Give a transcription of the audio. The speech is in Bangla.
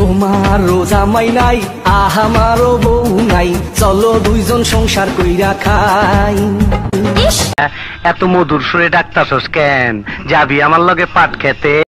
তোমারও জামাই নাই আমারও বউ নাই, চলো দুইজন সংসার কইরা খাই। এত মধুর সুরে ডাকতাছস কেন? যাবি আমার লগে পাট খেতে?